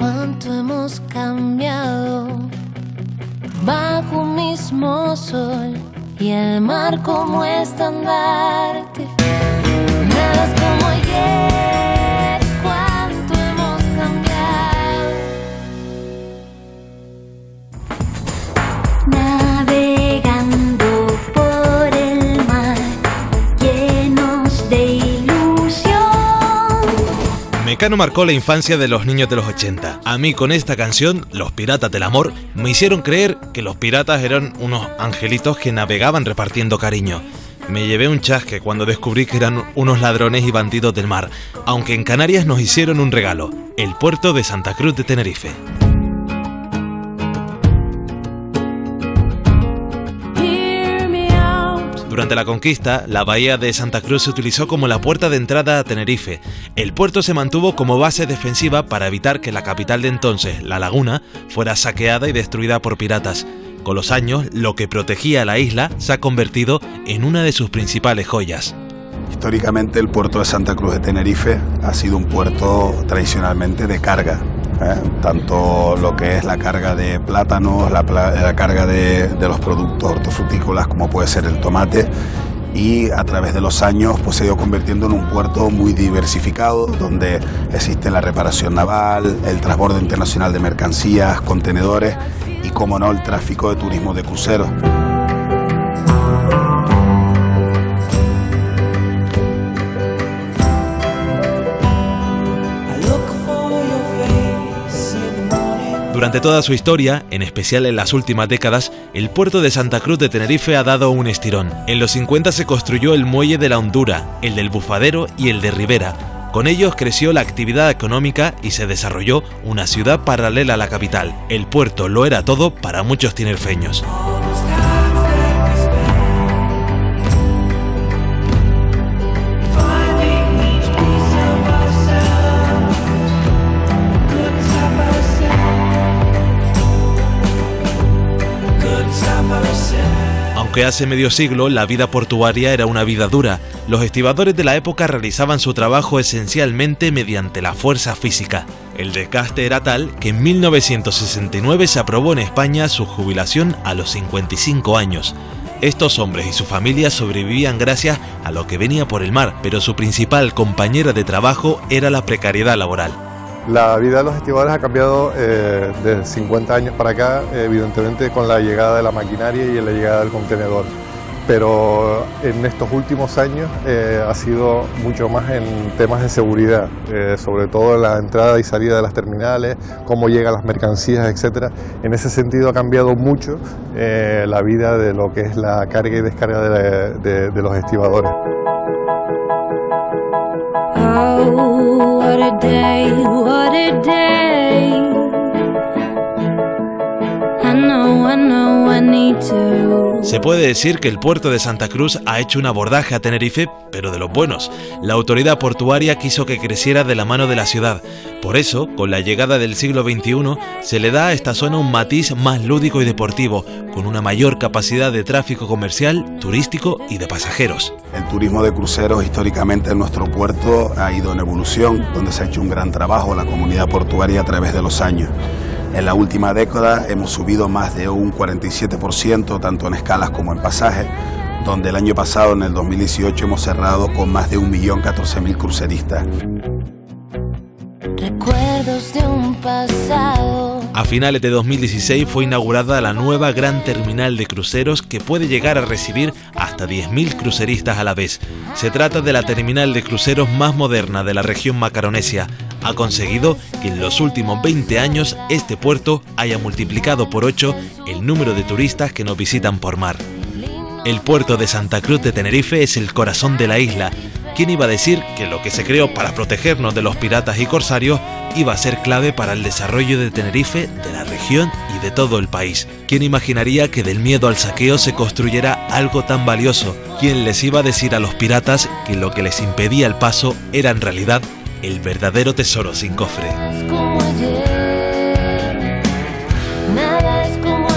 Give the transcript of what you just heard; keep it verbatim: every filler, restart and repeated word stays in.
cuánto hemos cambiado bajo un mismo sol y el mar como estandarte. Nada es como ayer, cuánto hemos cambiado. Navegando por el mar, llenos de ilusión. Mecano marcó la infancia de los niños de los ochenta. A mí con esta canción, Los Piratas del Amor, me hicieron creer que los piratas eran unos angelitos que navegaban repartiendo cariño. Me llevé un chasque cuando descubrí que eran unos ladrones y bandidos del mar, aunque en Canarias nos hicieron un regalo, el puerto de Santa Cruz de Tenerife. Durante la conquista, la bahía de Santa Cruz se utilizó como la puerta de entrada a Tenerife. El puerto se mantuvo como base defensiva para evitar que la capital de entonces, La Laguna, fuera saqueada y destruida por piratas. Con los años, lo que protegía a la isla se ha convertido en una de sus principales joyas. Históricamente, el puerto de Santa Cruz de Tenerife ha sido un puerto tradicionalmente de carga. ¿eh? Tanto lo que es la carga de plátanos, la, la carga de, de los productos hortofrutícolas como puede ser el tomate, y a través de los años pues, se ha ido convirtiendo en un puerto muy diversificado donde existe la reparación naval, el transbordo internacional de mercancías, contenedores y, como no, el tráfico de turismo de cruceros. Durante toda su historia, en especial en las últimas décadas, el puerto de Santa Cruz de Tenerife ha dado un estirón. En los cincuenta se construyó el muelle de la Hondura, el del Bufadero y el de Ribera. Con ellos creció la actividad económica y se desarrolló una ciudad paralela a la capital. El puerto lo era todo para muchos tinerfeños. Aunque hace medio siglo la vida portuaria era una vida dura, los estibadores de la época realizaban su trabajo esencialmente mediante la fuerza física. El desgaste era tal que en mil novecientos sesenta y nueve se aprobó en España su jubilación a los cincuenta y cinco años. Estos hombres y sus familias sobrevivían gracias a lo que venía por el mar, pero su principal compañera de trabajo era la precariedad laboral. La vida de los estibadores ha cambiado eh, de cincuenta años para acá, evidentemente con la llegada de la maquinaria y la llegada del contenedor. Pero en estos últimos años eh, ha sido mucho más en temas de seguridad, eh, sobre todo la entrada y salida de las terminales, cómo llegan las mercancías, etcétera. En ese sentido ha cambiado mucho eh, la vida de lo que es la carga y descarga de, de, de los estibadores. Oh, what a day, what a day. I know, I know, I need to. Se puede decir que el puerto de Santa Cruz ha hecho un abordaje a Tenerife, pero de los buenos. La autoridad portuaria quiso que creciera de la mano de la ciudad. Por eso, con la llegada del siglo veintiuno, se le da a esta zona un matiz más lúdico y deportivo, con una mayor capacidad de tráfico comercial, turístico y de pasajeros. El turismo de cruceros históricamente en nuestro puerto ha ido en evolución, donde se ha hecho un gran trabajo la comunidad portuaria a través de los años. En la última década hemos subido más de un cuarenta y siete por ciento, tanto en escalas como en pasajes, donde el año pasado, en el dos mil dieciocho, hemos cerrado con más de un millón catorce mil cruceristas. Recuerdos de un pasado. A finales de dos mil dieciséis fue inaugurada la nueva gran terminal de cruceros que puede llegar a recibir hasta diez mil cruceristas a la vez. Se trata de la terminal de cruceros más moderna de la región macaronesia. Ha conseguido que en los últimos veinte años este puerto haya multiplicado por ocho el número de turistas que nos visitan por mar. El puerto de Santa Cruz de Tenerife es el corazón de la isla. ¿Quién iba a decir que lo que se creó para protegernos de los piratas y corsarios iba a ser clave para el desarrollo de Tenerife, de la región y de todo el país? ¿Quién imaginaría que del miedo al saqueo se construyera algo tan valioso? ¿Quién les iba a decir a los piratas que lo que les impedía el paso era en realidad el verdadero tesoro sin cofre? Como ayer, nada es como